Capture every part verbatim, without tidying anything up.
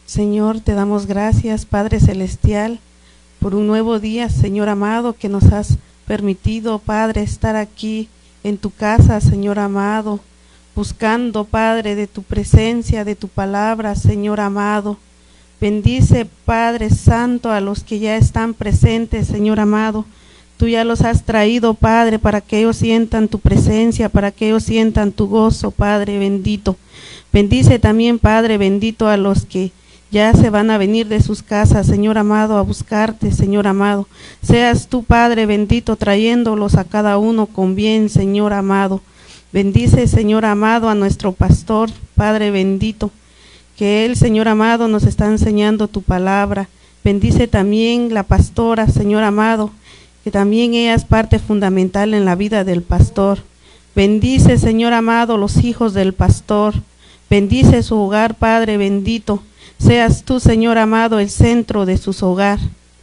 Señor, te damos gracias, Padre Celestial, por un nuevo día, Señor amado, que nos has permitido, Padre, estar aquí en tu casa, Señor amado, buscando, Padre, de tu presencia, de tu palabra, Señor amado. Bendice, Padre Santo, a los que ya están presentes, Señor amado. Tú ya los has traído, Padre, para que ellos sientan tu presencia, para que ellos sientan tu gozo, Padre bendito. Bendice también, Padre bendito, a los que ya se van a venir de sus casas, Señor amado, a buscarte, Señor amado. Seas tú, Padre bendito, trayéndolos a cada uno con bien, Señor amado. Bendice, Señor amado, a nuestro pastor, Padre bendito, que él, Señor amado, nos está enseñando tu palabra. Bendice también la pastora, Señor amado, que también ella es parte fundamental en la vida del pastor. Bendice, Señor amado, los hijos del pastor. Bendice su hogar, Padre bendito. Seas tú, Señor amado, el centro de su hogar.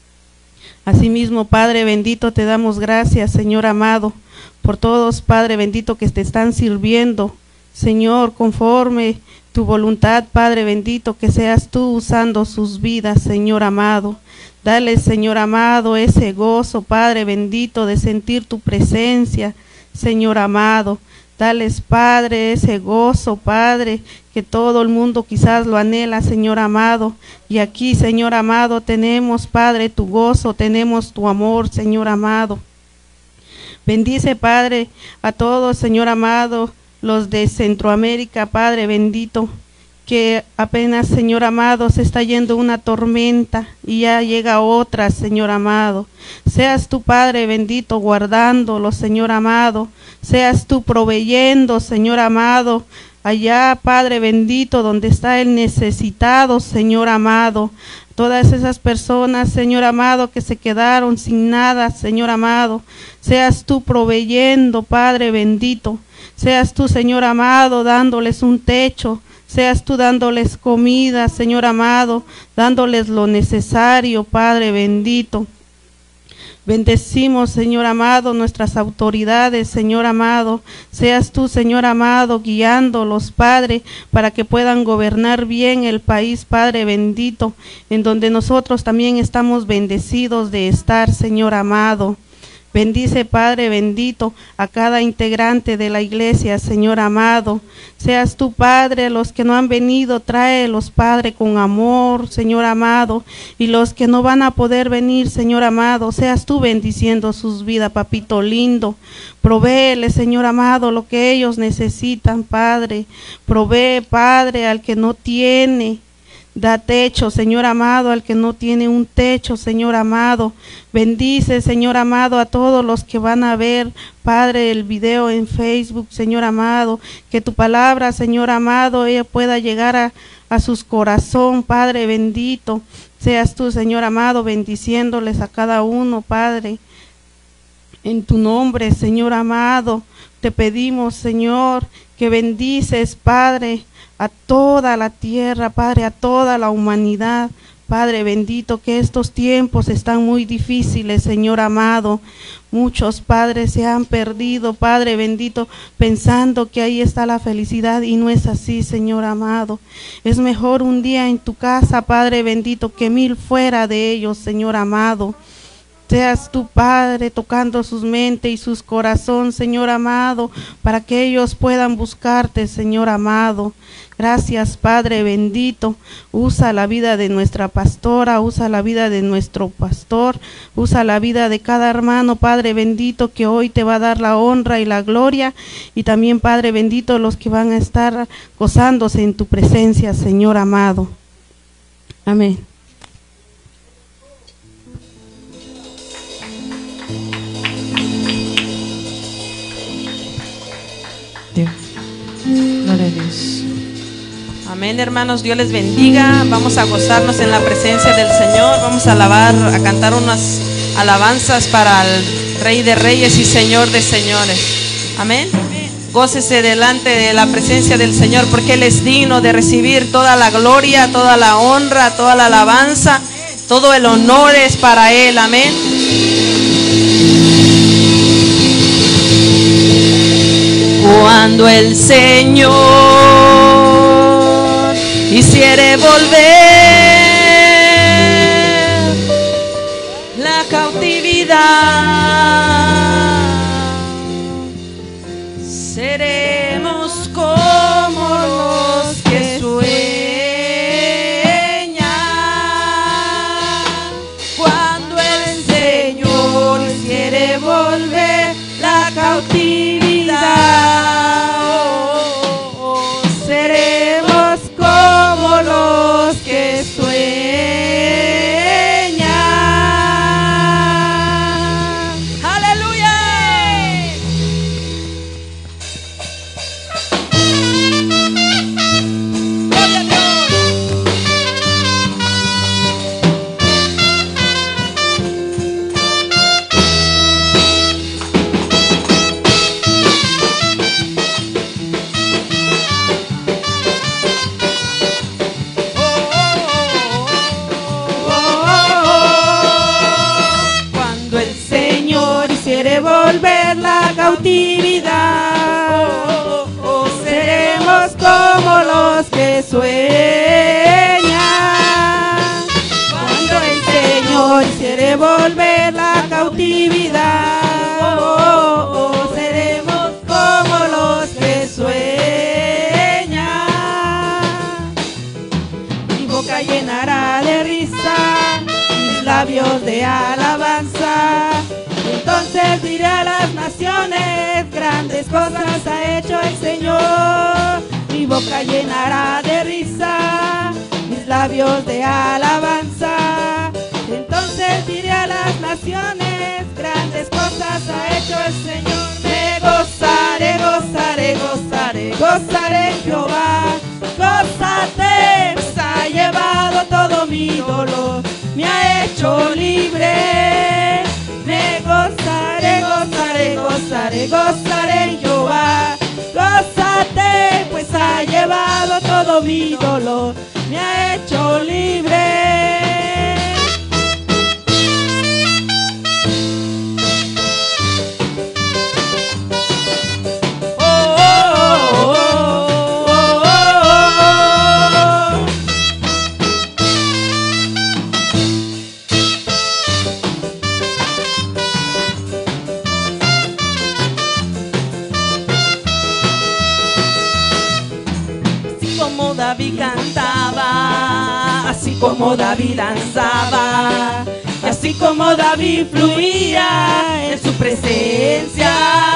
Asimismo, Padre bendito, te damos gracias, Señor amado, por todos, Padre bendito, que te están sirviendo, Señor, conforme tu voluntad, Padre bendito, que seas tú usando sus vidas, Señor amado. Dale, Señor amado, ese gozo, Padre bendito, de sentir tu presencia, Señor amado. Dales, Padre, ese gozo, Padre, que todo el mundo quizás lo anhela, Señor amado. Y aquí, Señor amado, tenemos, Padre, tu gozo, tenemos tu amor, Señor amado. Bendice, Padre, a todos, Señor amado, los de Centroamérica, Padre bendito, que apenas, Señor amado, se está yendo una tormenta y ya llega otra, Señor amado. Seas tú, Padre bendito, guardándolos, Señor amado. Seas tú proveyendo, Señor amado, allá, Padre bendito, donde está el necesitado, Señor amado. Todas esas personas, Señor amado, que se quedaron sin nada, Señor amado. Seas tú proveyendo, Padre bendito. Seas tú, Señor amado, dándoles un techo. Seas tú dándoles comida, Señor amado, dándoles lo necesario, Padre bendito. Bendecimos, Señor amado, nuestras autoridades, Señor amado. Seas tú, Señor amado, guiándolos, Padre, para que puedan gobernar bien el país, Padre bendito, en donde nosotros también estamos bendecidos de estar, Señor amado. Bendice, Padre bendito, a cada integrante de la iglesia, Señor amado. Seas tú, Padre, los que no han venido, tráelos, Padre, con amor, Señor amado. Y los que no van a poder venir, Señor amado, seas tú bendiciendo sus vidas, papito lindo. Provéele, Señor amado, lo que ellos necesitan, Padre. Provee, Padre, al que no tiene. Da techo, Señor amado, al que no tiene un techo, Señor amado. Bendice, Señor amado, a todos los que van a ver, Padre, el video en Facebook, Señor amado. Que tu palabra, Señor amado, ella pueda llegar a, a sus corazón, Padre bendito. Seas tú, Señor amado, bendiciéndoles a cada uno, Padre. En tu nombre, Señor amado, te pedimos, Señor, que bendices, Padre, a toda la tierra, Padre, a toda la humanidad. Padre bendito, que estos tiempos están muy difíciles, Señor amado. Muchos padres se han perdido, Padre bendito, pensando que ahí está la felicidad y no es así, Señor amado. Es mejor un día en tu casa, Padre bendito, que mil fuera de ellos, Señor amado. Seas tu Padre tocando sus mentes y sus corazones, Señor amado, para que ellos puedan buscarte, Señor amado. Gracias, Padre bendito. Usa la vida de nuestra pastora, usa la vida de nuestro pastor, usa la vida de cada hermano, Padre bendito, que hoy te va a dar la honra y la gloria. Y también, Padre bendito, los que van a estar gozándose en tu presencia, Señor amado. Amén. Gloria a Dios. Amén, hermanos, Dios les bendiga. Vamos a gozarnos en la presencia del Señor. Vamos a alabar, a cantar unas alabanzas para el Rey de Reyes y Señor de Señores. Amén. Gócese delante de la presencia del Señor, porque Él es digno de recibir toda la gloria, toda la honra, toda la alabanza. Todo el honor es para Él. Amén. Cuando el Señor hiciere volver la cautividad, seremos como los que sueñan cuando el Señor hiciere volver la cautividad. Oh, oh, seremos como los que sueñan. ¡Aleluya! ¡Gloria a Dios! Cuando el Señor hiciere volver la cautividad, oh, oh, oh, seremos como los que sueñan. Cuando el Señor hiciere volver la cautividad, oh, oh, oh, seremos como los que sueñan. Mi boca llenará de risa, mis labios de alabanza. Entonces diré a las naciones, grandes cosas ha hecho el Señor. Mi boca llenará de risa, mis labios de alabanza. Entonces diré a las naciones, grandes cosas ha hecho el Señor. Me gozaré, gozaré, gozaré, gozaré en Jehová. Gózate, pues ha llevado todo mi dolor, me ha hecho libre. Me gozaré, gozaré, gozaré, gozaré en Jehová. Gózate, pues ha llevado todo mi dolor, me ha hecho libre. Oh, oh, oh, oh, oh, oh. Así como David cantaba, así como David danzaba, y así como David fluía en su presencia,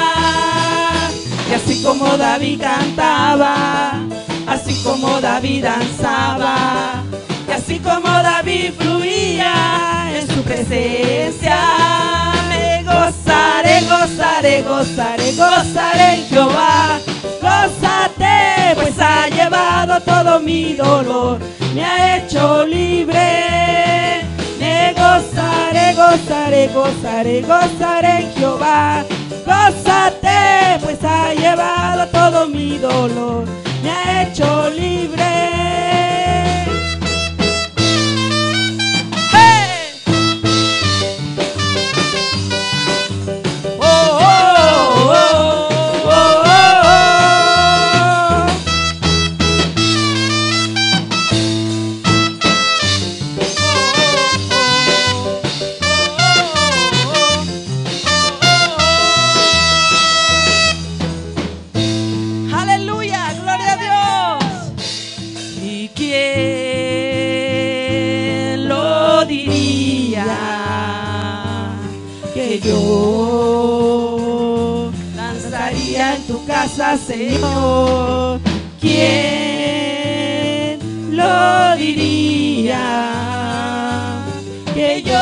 y así como David cantaba, así como David danzaba, y así como David fluía en su presencia. Me gozaré, gozaré, gozaré, gozaré en Jehová. Gózate, pues ha llevado todo mi dolor, me ha hecho libre. Me gozaré, gozaré, gozaré, gozaré en Jehová. Gózate, pues ha llevado todo mi dolor, me ha hecho libre. ¡Hey! Oh, oh, oh, oh, oh, oh. Aleluya, gloria a Dios. ¿Y quién lo diría que yo danzaría en tu casa, Señor? ¿Quién lo diría que yo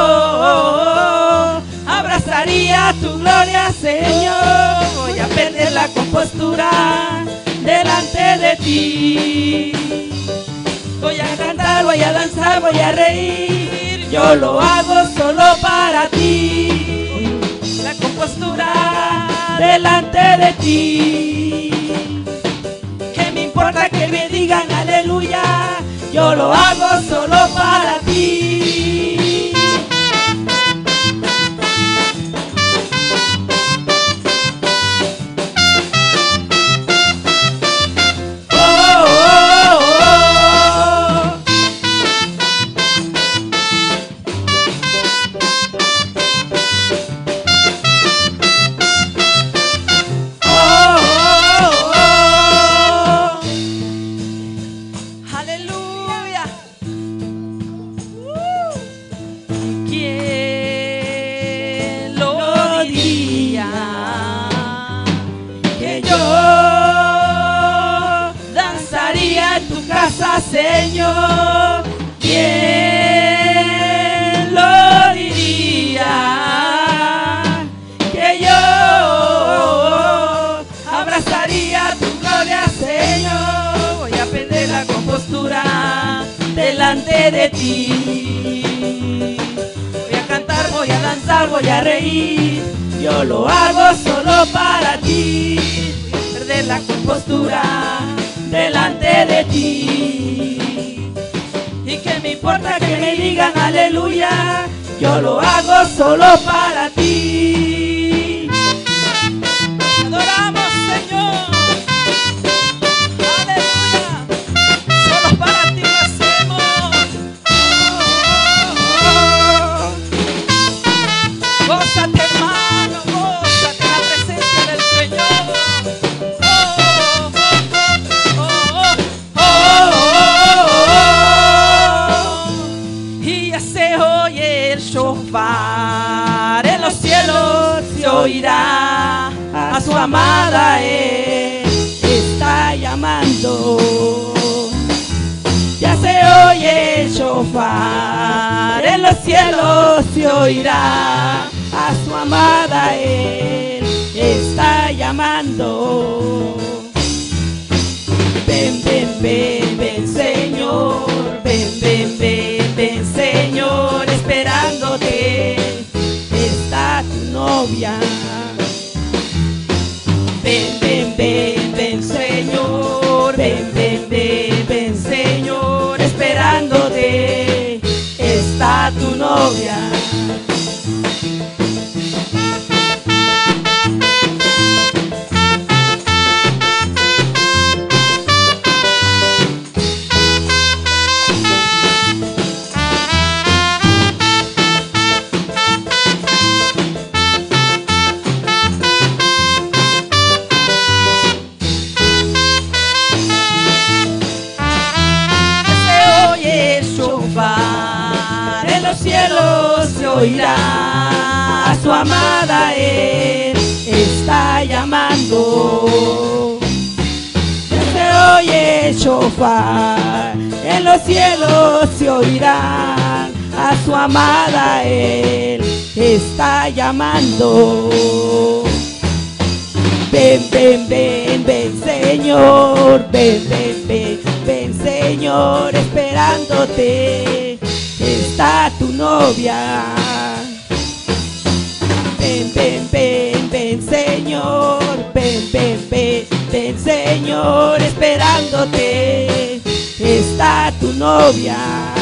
abrazaría tu gloria, Señor? Voy a perder la compostura delante de ti. Voy a cantar, voy a danzar, voy a reír. Yo lo hago solo para ti. La compostura delante de ti. ¿Qué me importa que me digan aleluya? Yo lo hago solo para ti. Oh, oh, oh, oh. Señor, ¿quién lo diría? Que yo abrazaría tu gloria, Señor. Voy a perder la compostura delante de ti. Voy a cantar, voy a danzar, voy a reír. Yo lo hago solo para ti. Voy a perder la compostura delante de ti. Y que me importa que me digan aleluya. Yo lo hago solo para ti. Adoramos, Señor. Aleluya. Solo para ti lo hacemos. Gózate, hermano, gózate en la presencia del Señor. Oh, oh, oh, oh, oh. Y ya se oye el shofar, en los cielos se oirá a su amada, él está llamando. Ya se oye el shofar, en los cielos se oirá a su amada, él está llamando. Ven, ven, ven, ven, Señor, ven, ven, ven, ven, Señor, esperándote está tu novia. Ven, ven, ven, ven, Señor, ven, ven, ven, ven, Señor, esperándote está tu novia. En los cielos se oirá a su amada, él está llamando. Ya se oye el shofar, en los cielos se oirá a su amada, él está llamando. Ven, ven, ven, ven, Señor, ven, ven, ven, ven, Señor, esperándote está tu novia. Ven, ven, ven, ven, Señor, ven, ven, ven, ven, Señor, esperándote está tu novia.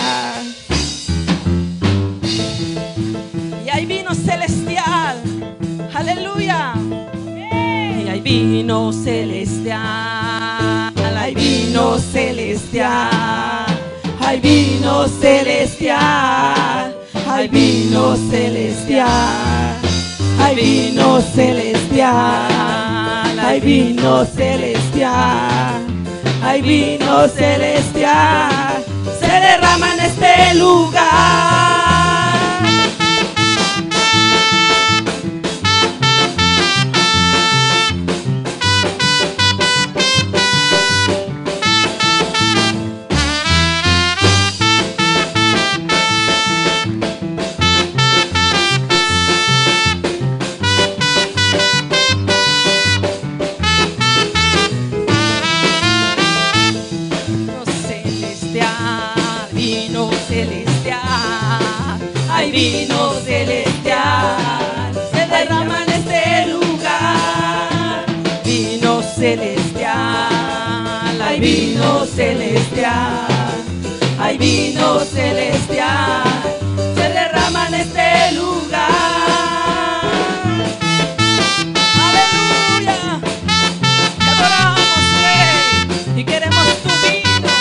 Y hay vino celestial, aleluya. Y hay vino celestial, Hay vino celestial, hay vino celestial, hay vino celestial, hay vino celestial, hay vino celestial, hay vino celestial, se derrama en este lugar. Vino celestial, se derrama en este lugar. Vino celestial, hay vino celestial, hay vino celestial, se derrama en este lugar. aleluya. Te adoramos, Rey, y queremos tu vino.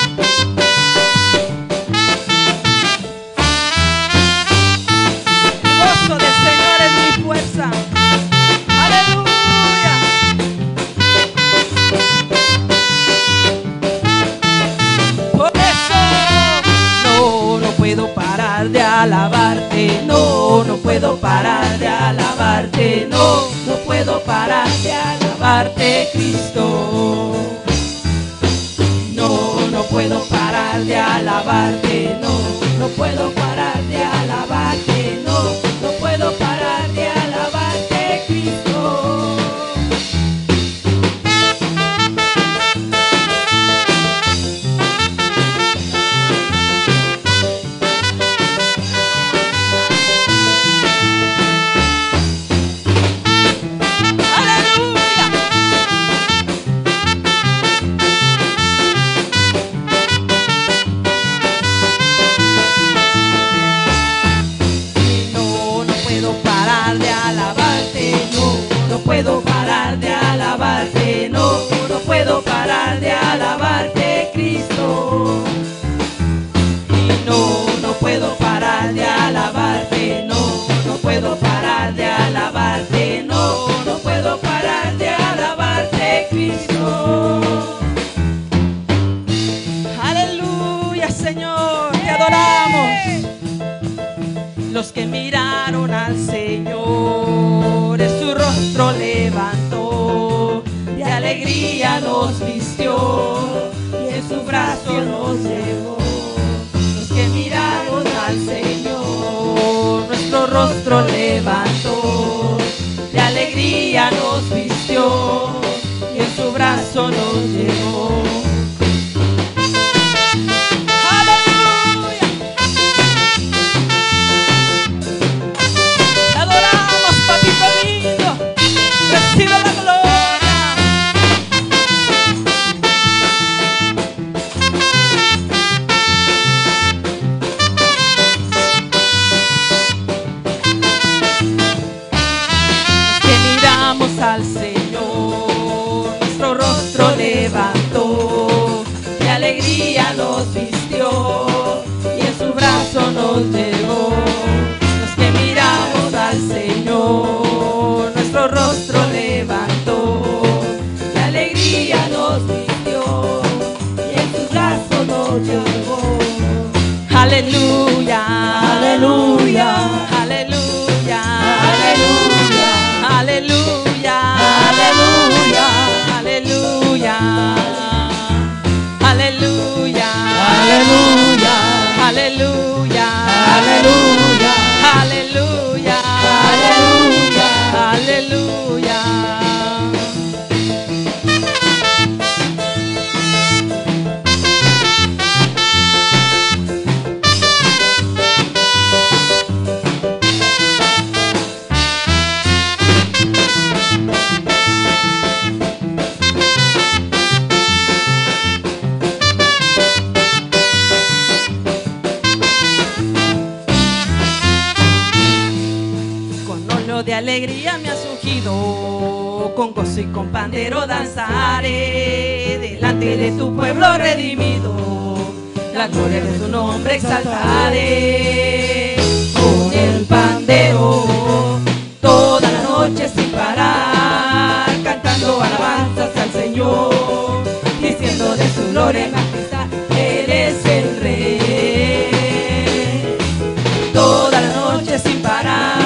Del Señor es mi fuerza, aleluya. Por eso no, no puedo parar de alabarte, no, no puedo parar de alabarte, no, no puedo parar de alabarte, Cristo. No, no puedo parar parar de alabarte, no, no puedo parar de alabarte, no, no puedo parar de alabarte, Cristo. No puedo parar de alabarte, no, no puedo parar de alabarte, Cristo. Y no, no puedo parar de alabarte, no, no puedo parar de alabarte, no, no puedo parar de alabarte, Cristo. Aleluya, Señor, te adoramos. Los que miraron al Señor, de su rostro levantó, de alegría nos vistió y en su brazo nos llevó. Los que miraron al Señor, nuestro rostro levantó, de alegría nos vistió y en su brazo nos llevó. Al Señor, nuestro rostro levantó, de alegría nos vistió y en su brazo nos llevó. Los que miramos al Señor, nuestro rostro levantó, de alegría nos vistió y en su brazo nos llevó. Aleluya, aleluya, aleluya, aleluya, aleluya. Aleluya, aleluya, aleluya, aleluya, aleluya, aleluya, aleluya, aleluya, aleluya. De alegría me has ungido, con gozo y con pandero danzaré delante de tu pueblo redimido, la gloria de tu nombre exaltaré. Con el pandero toda la noche sin parar, cantando alabanzas al Señor, diciendo de su gloria y majestad, Él es el Rey. Toda la noche sin parar,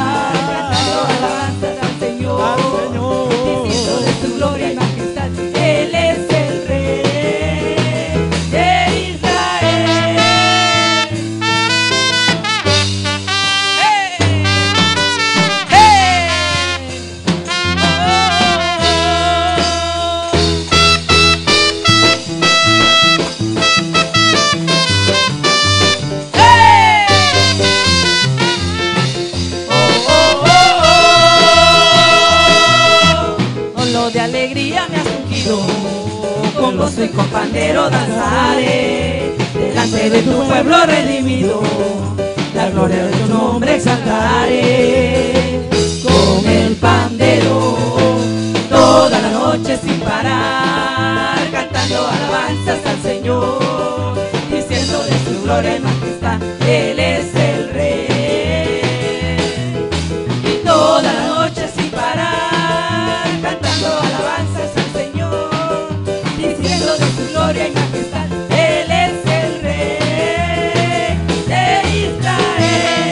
con gozo y con pandero danzaré delante de tu pueblo redimido, la gloria de tu nombre exaltaré. Con el pandero toda la noche sin parar, cantando alabanzas al Señor, diciendo de su gloria y majestad, Él es el Rey. Y toda la noche sin parar, cantando alabanzas al Señor, diciendo de su gloria y majestad, Él es el Rey de Israel.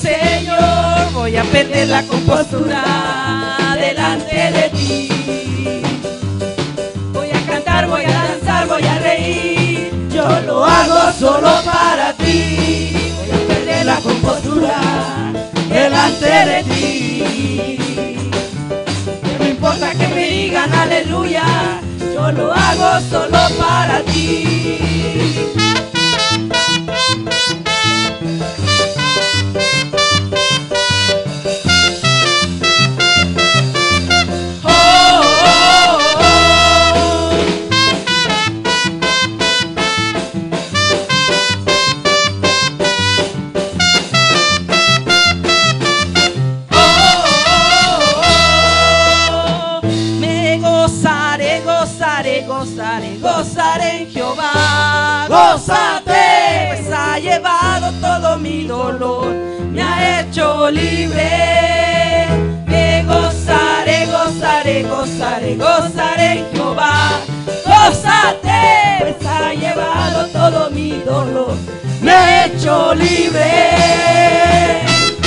Señor, voy a perder la compostura delante de ti. Voy a cantar, voy a danzar, voy a reír. Yo lo hago solo para ti. Voy a perder la compostura delante de ti. No importa que me digan aleluya, yo lo hago solo para ti. Gozaré, gozaré en Jehová, gózate, pues ha llevado todo mi dolor, me ha hecho libre. Me gozaré, gozaré, gozaré, gozaré en Jehová, gózate, pues ha llevado todo mi dolor, me ha hecho libre.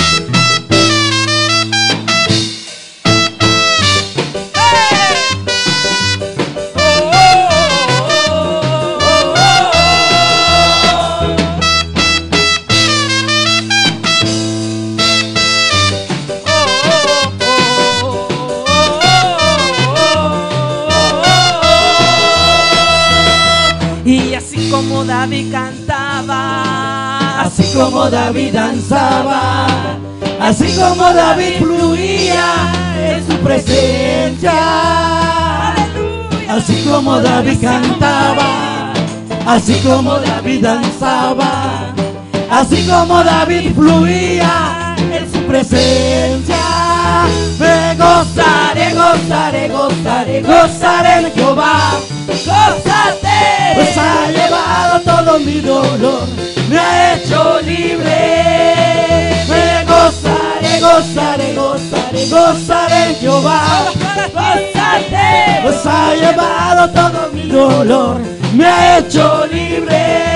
Como David cantaba, así como David danzaba, así como David fluía en su presencia. Así como David cantaba, así como David danzaba, así como David fluía en su presencia. Me gozaré, gozaré, gozaré, gozaré en Jehová, gózate, pues ha llevado todo mi dolor, me ha hecho libre. Me gozaré, gozaré, gozaré, gozaré en Jehová, gózate, pues ha llevado todo mi dolor, me ha hecho libre.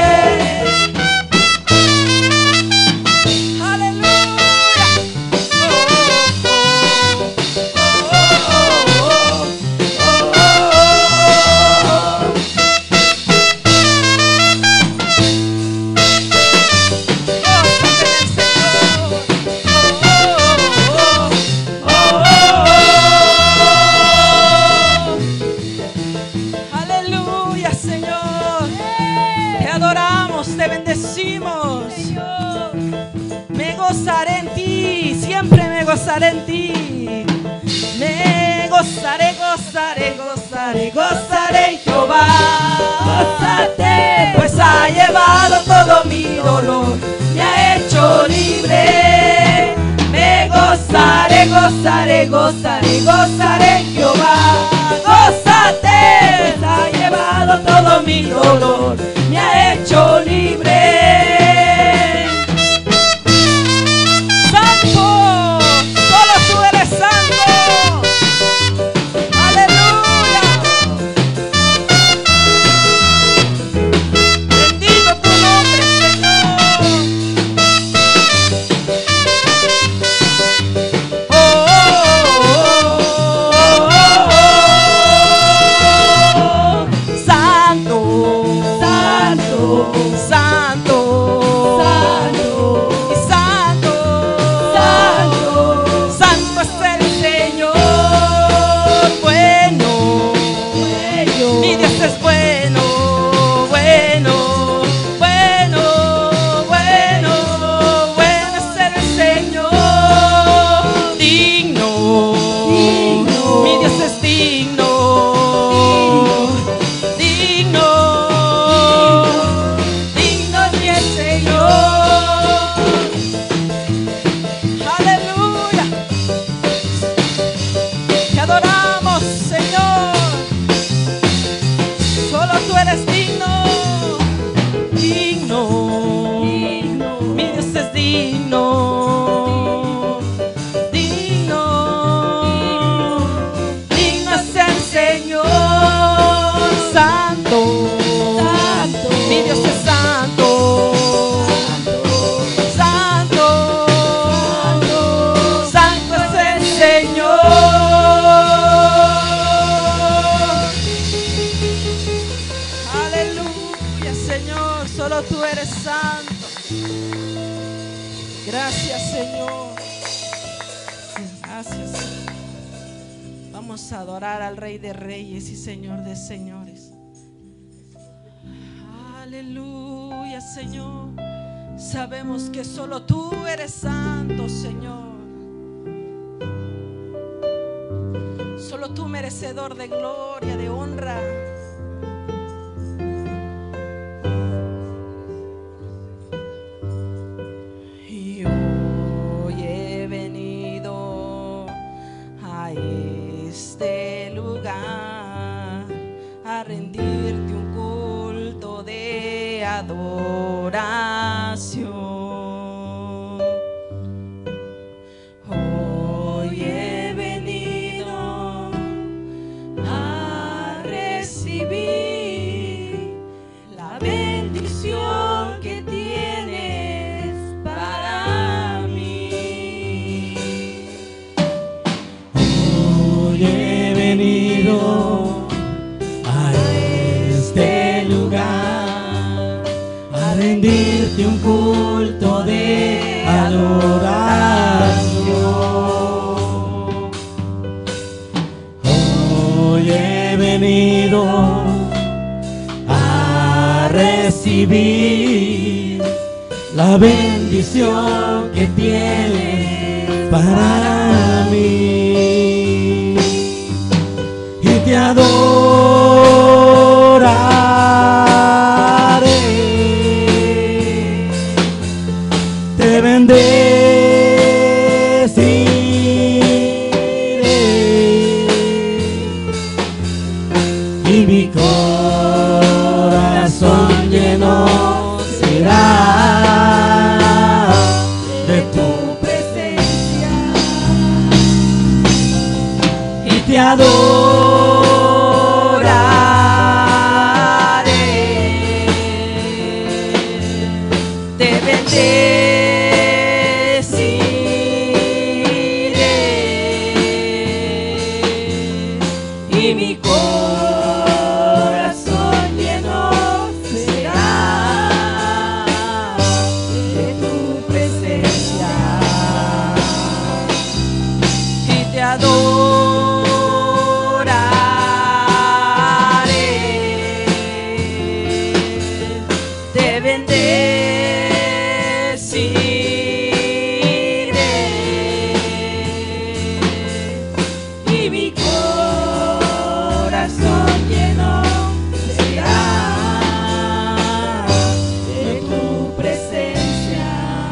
Gozaré en ti, me gozaré, gozaré, gozaré, gozaré en Jehová, gózate, pues ha llevado todo mi dolor, me ha hecho libre. Me gozaré, gozaré, gozaré, gozaré en Jehová, gózate, pues ha llevado todo mi dolor, me ha hecho libre. Santo, solo tú eres santo. Gracias, Señor. Gracias, Señor. Vamos a adorar al Rey de Reyes y Señor de Señores. Aleluya, Señor. Sabemos que solo tú eres santo, Señor. Solo tú merecedor de gloria, de honra. Y hoy he venido a este lugar a rendirte un culto de adoración. Hoy he venido a recibir la bendición que tienes para mí. Hoy he venido a este lugar a rendirte un culto de adoración. Hoy he venido a recibir la bendición que tienes para mí y te adoraré, te bendeciré y mi corazón lleno será de tu presencia y te adoraré, Te bendeciré y mi corazón lleno será de tu presencia y te adoraré, te bendeciré y mi corazón lleno será de tu presencia.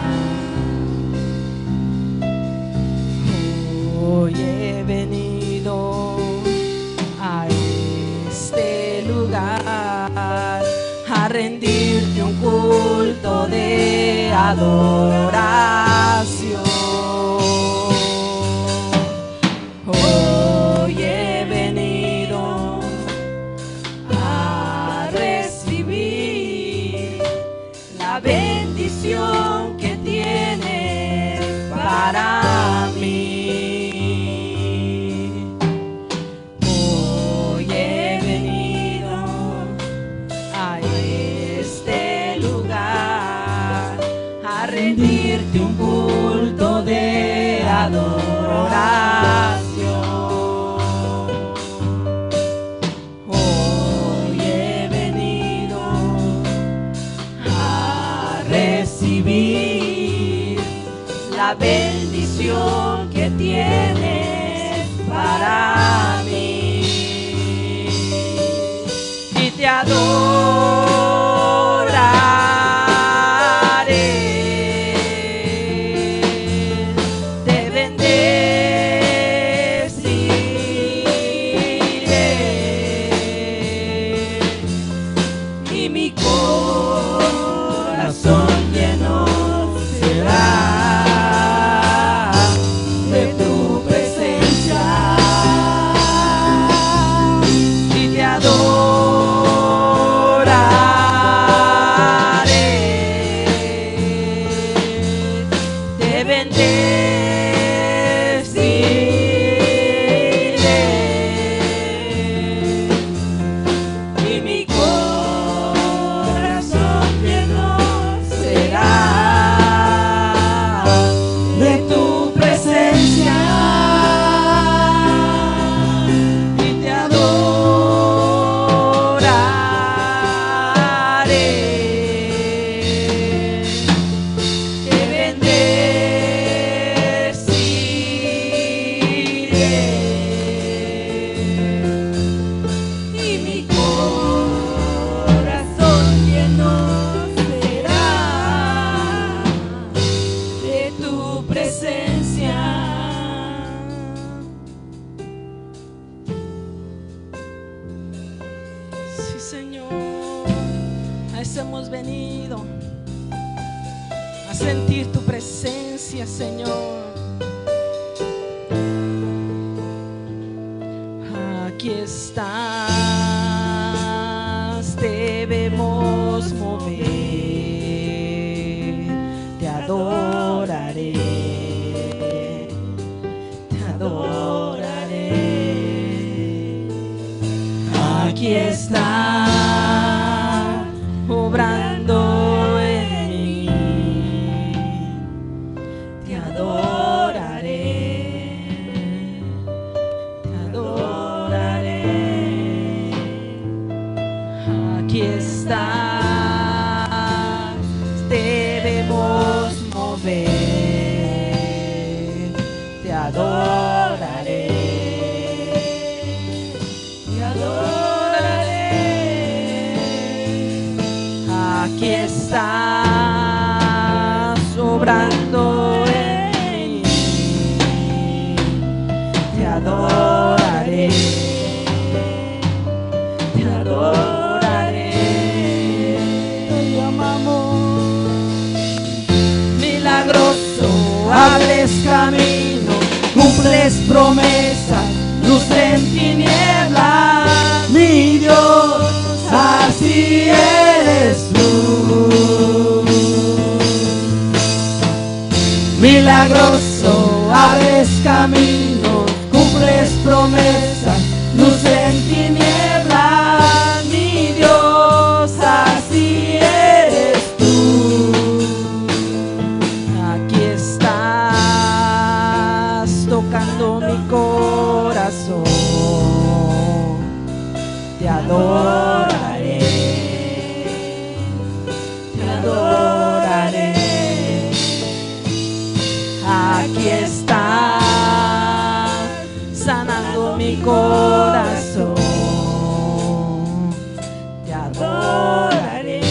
Hoy he venido a este lugar a rendirte un culto de adoración. Hoy he venido a recibir la bendición que tienes para mí. Hoy he venido a este lugar a rendirte un culto de adoración. Hoy he venido a recibir la bendición que tienes para mí y te adoraré, te bendeciré y mi corazón lleno será de tu presencia y te adoraré. venido a sentir tu presencia, Señor. Aquí estás, debemos mover, te adoraré, te adoraré. Aquí estás, obrando en mí, te adoraré. Aquí estás, debemos mover, te adoraré, te adoraré. Aquí estás, obrando en mí, te adoraré, te adoraré. Abres camino, cumples promesas, luz en tinieblas, mi Dios, así eres tú. Milagroso, abres camino, cumples promesas, luz en tinieblas, mi Dios, así eres tú. Tocando mi corazón, te adoraré, te adoraré. Aquí estás, sanando mi corazón, te adoraré,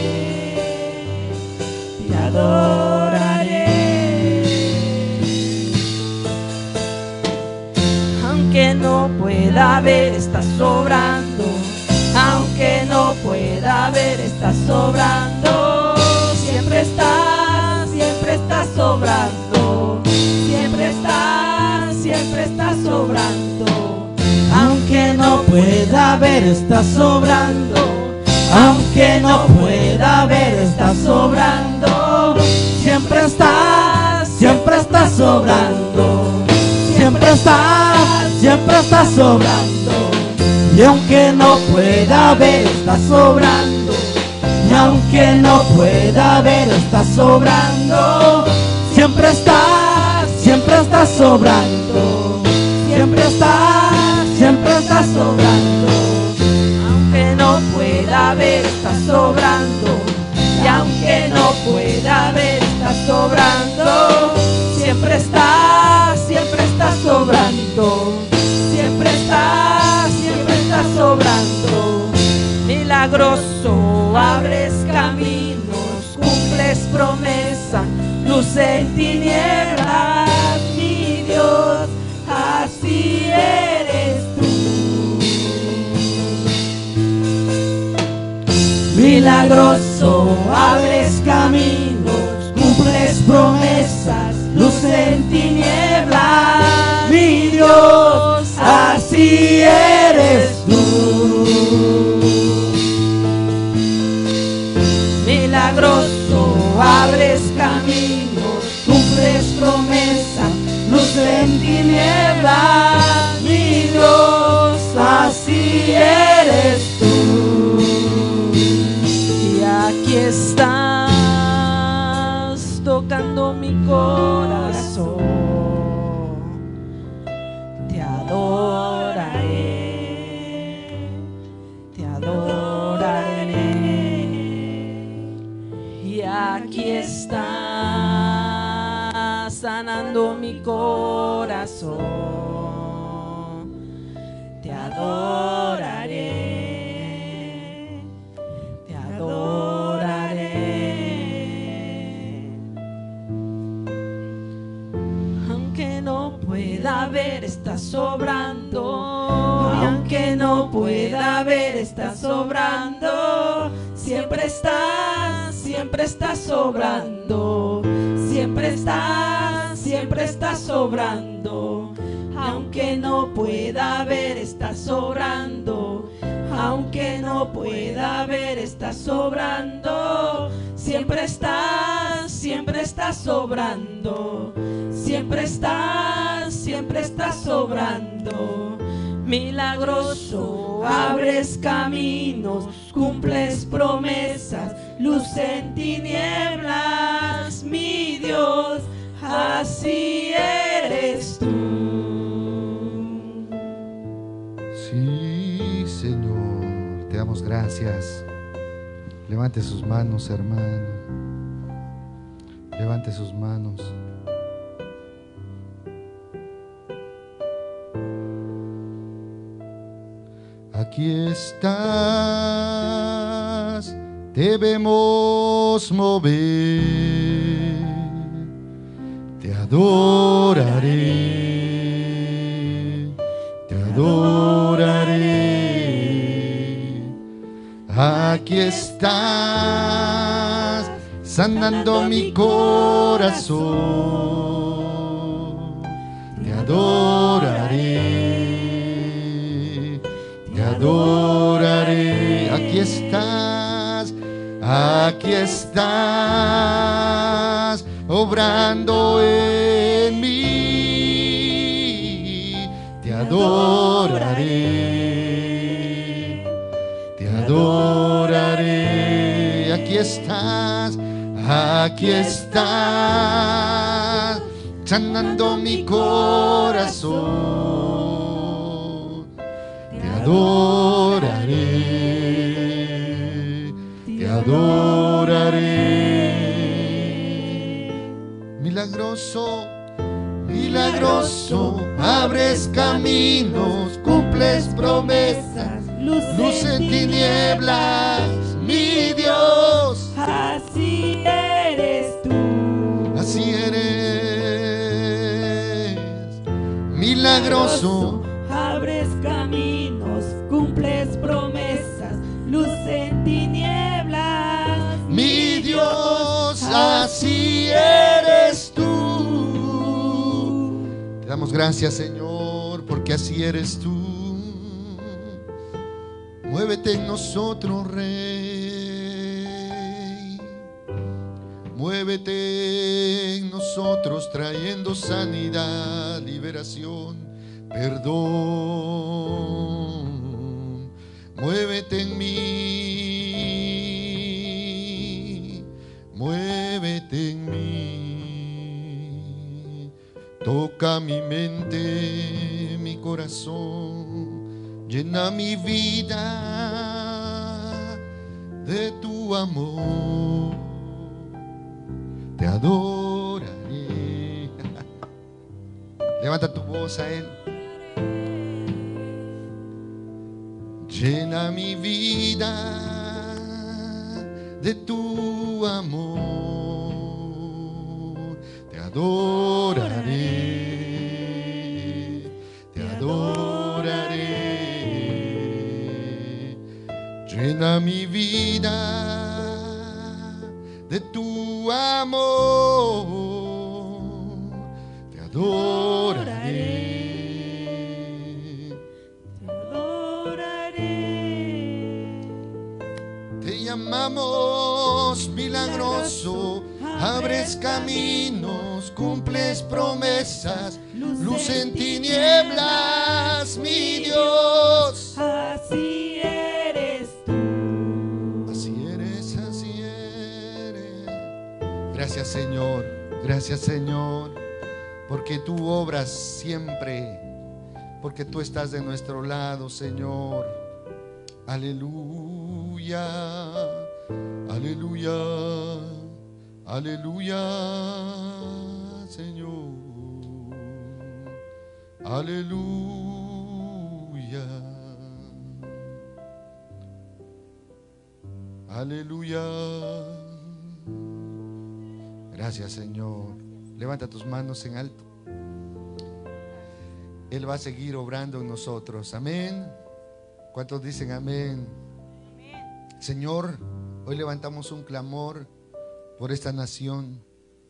te adoraré. Aunque no pueda ver, estás sobrando. Aunque no pueda ver, estás sobrando. Siempre estás, siempre estás sobrando. Siempre estás, siempre estás sobrando. Aunque no pueda ver, estás sobrando. Aunque no pueda ver, estás sobrando. Siempre estás, siempre estás sobrando. Siempre estás, siempre estás sobrando. Y aunque no pueda ver, estás sobrando. Y aunque no pueda ver, estás sobrando. Siempre estás, siempre estás sobrando. Siempre estás, siempre estás sobrando. Aunque no pueda ver, estás sobrando. Y aunque no pueda ver, estás sobrando. Siempre estás, siempre estás sobrando. Siempre estás, siempre estás sobrando. Milagroso, abres caminos, cumples promesa, luz en tinieblas, mi Dios, así eres tú. Milagroso, abres caminos, cumples promesas, luz en tinieblas, mi Dios, así eres tú. Milagroso, abres caminos, cumples promesas, luz en tinieblas, mi Dios, así eres tú. Y aquí estás, tocando mi corazón, te adoraré, te adoraré. Y aquí estás, sanando mi corazón, te adoraré, te adoraré. Aunque no pueda ver, estás sobrando. Y aunque no pueda ver, estás sobrando. Siempre estás, siempre estás sobrando, siempre estás, siempre estás sobrando. Aunque no pueda ver, estás sobrando. Aunque no pueda ver, estás sobrando. Siempre estás, siempre estás sobrando. Siempre estás, siempre estás sobrando. Milagroso, abres caminos, cumples promesas, luz en tinieblas, mi Dios, así eres tú. Sí, Señor, te damos gracias. Levante sus manos, hermano. Levante sus manos. Aquí estás, debemos mover, te adoraré, te adoraré. Aquí estás, sanando mi corazón, te adoraré. Te adoraré, aquí estás, aquí estás, obrando en mí. Te adoraré, te adoraré, aquí estás, aquí estás, sanando mi corazón. Te adoraré, te adoraré. Milagroso, milagroso, abres caminos, cumples promesas, luz en tinieblas, mi Dios. Así eres tú. Así eres, milagroso. Abres caminos, cumples promesas, luz en tinieblas. Mi Dios, así eres tú. Te damos gracias, Señor, porque así eres tú. Muévete en nosotros, Rey. Muévete en nosotros, trayendo sanidad, liberación, perdón. Muévete en mí, muévete en mí. Toca mi mente, mi corazón, llena mi vida de tu amor. Te adoraré. Levanta tu voz a Él. Llena mi vida de tu amor. Te adoraré, te adoraré. Llena mi vida de tu amor. Te adoraré. Llamamos milagroso, abres caminos, cumples promesas, luz en tinieblas, mi Dios. Así eres tú. Así eres, así eres. Gracias, Señor, gracias, Señor, porque tú obras siempre, porque tú estás de nuestro lado, Señor. Aleluya, aleluya, aleluya, Señor. Aleluya, aleluya. Gracias, Señor. Levanta tus manos en alto. Él va a seguir obrando en nosotros. Amén. ¿Cuántos dicen amén? Amén? Señor, hoy levantamos un clamor por esta nación.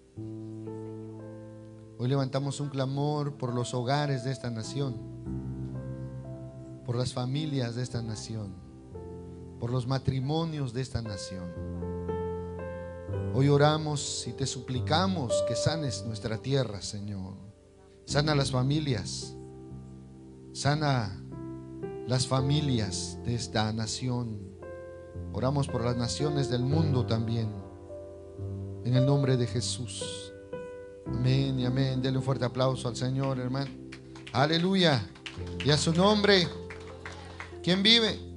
Hoy levantamos un clamor por los hogares de esta nación, por las familias de esta nación, por los matrimonios de esta nación. Hoy oramos y te suplicamos que sanes nuestra tierra, Señor. Sana las familias, sana las familias de esta nación. Oramos por las naciones del mundo también, en el nombre de Jesús. Amén y amén. Denle un fuerte aplauso al Señor, hermano. Aleluya. Y a su nombre. ¿Quién vive?